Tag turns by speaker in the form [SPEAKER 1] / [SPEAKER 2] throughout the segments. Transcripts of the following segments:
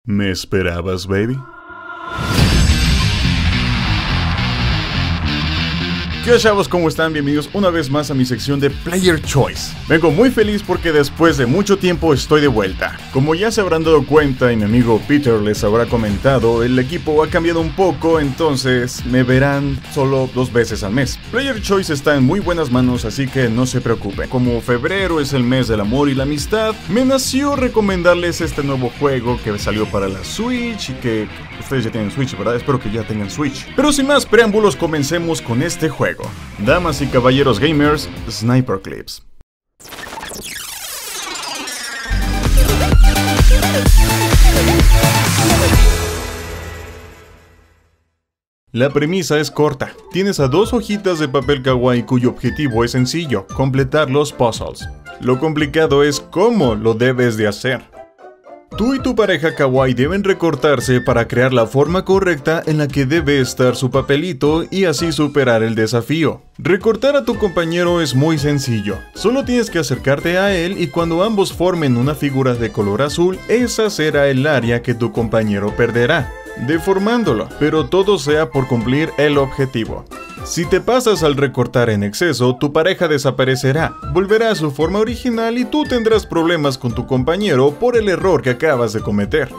[SPEAKER 1] ¿Me esperabas, baby? ¿Qué onda, chavos? ¿Cómo están? Bienvenidos una vez más a mi sección de Player Choice. Vengo muy feliz porque después de mucho tiempo estoy de vuelta. Como ya se habrán dado cuenta y mi amigo Peter les habrá comentado, el equipo ha cambiado un poco, entonces me verán solo 2 veces al mes. Player Choice está en muy buenas manos, así que no se preocupen. Como febrero es el mes del amor y la amistad, me nació recomendarles este nuevo juego que salió para la Switch y que ustedes ya tienen Switch, ¿verdad? Espero que ya tengan Switch. Pero sin más preámbulos, comencemos con este juego. Damas y caballeros gamers, Sniper Clips. La premisa es corta. Tienes a 2 hojitas de papel kawaii cuyo objetivo es sencillo, completar los puzzles. Lo complicado es cómo lo debes de hacer. Tú y tu pareja kawaii deben recortarse para crear la forma correcta en la que debe estar su papelito y así superar el desafío. Recortar a tu compañero es muy sencillo. Solo tienes que acercarte a él y cuando ambos formen una figura de color azul, esa será el área que tu compañero perderá, deformándolo, pero todo sea por cumplir el objetivo. Si te pasas al recortar en exceso, tu pareja desaparecerá, volverá a su forma original y tú tendrás problemas con tu compañero por el error que acabas de cometer.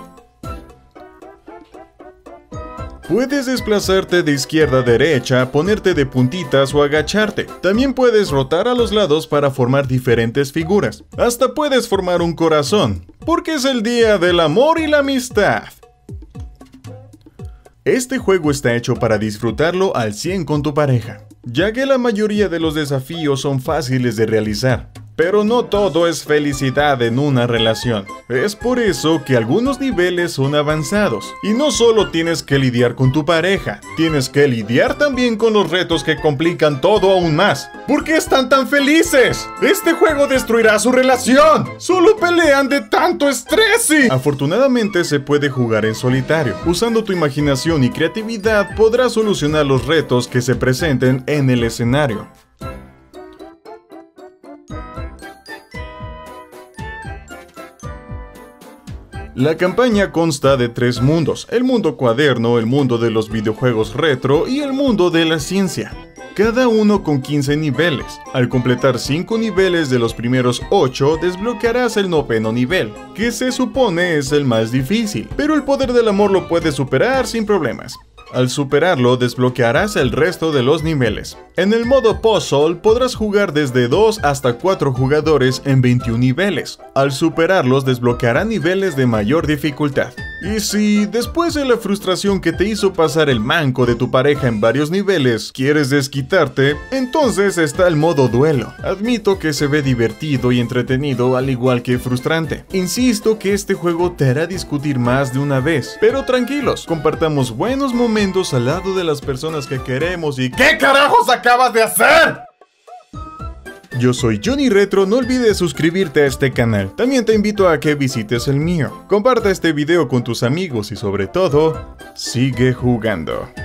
[SPEAKER 1] Puedes desplazarte de izquierda a derecha, ponerte de puntitas o agacharte. También puedes rotar a los lados para formar diferentes figuras. Hasta puedes formar un corazón, porque es el día del amor y la amistad. Este juego está hecho para disfrutarlo al 100 con tu pareja, ya que la mayoría de los desafíos son fáciles de realizar. Pero no todo es felicidad en una relación. Es por eso que algunos niveles son avanzados. Y no solo tienes que lidiar con tu pareja, tienes que lidiar también con los retos que complican todo aún más. ¿Por qué están tan felices? Este juego destruirá su relación. Solo pelean de tanto estrés y... Afortunadamente se puede jugar en solitario. Usando tu imaginación y creatividad podrás solucionar los retos que se presenten en el escenario. La campaña consta de 3 mundos, el mundo cuaderno, el mundo de los videojuegos retro y el mundo de la ciencia. Cada uno con 15 niveles. Al completar 5 niveles de los primeros 8, desbloquearás el 9º nivel, que se supone es el más difícil, pero el poder del amor lo puedes superar sin problemas. Al superarlo, desbloquearás el resto de los niveles. En el modo puzzle podrás jugar desde 2 hasta 4 jugadores en 21 niveles. Al superarlos, desbloqueará niveles de mayor dificultad. Y si, después de la frustración que te hizo pasar el manco de tu pareja en varios niveles, quieres desquitarte, entonces está el modo duelo. Admito que se ve divertido y entretenido al igual que frustrante. Insisto que este juego te hará discutir más de una vez, pero tranquilos, compartamos buenos momentos al lado de las personas que queremos y... ¿Qué carajos acabas de hacer? Yo soy Johnny Retro, no olvides suscribirte a este canal. También te invito a que visites el mío. Comparte este video con tus amigos y sobre todo, sigue jugando.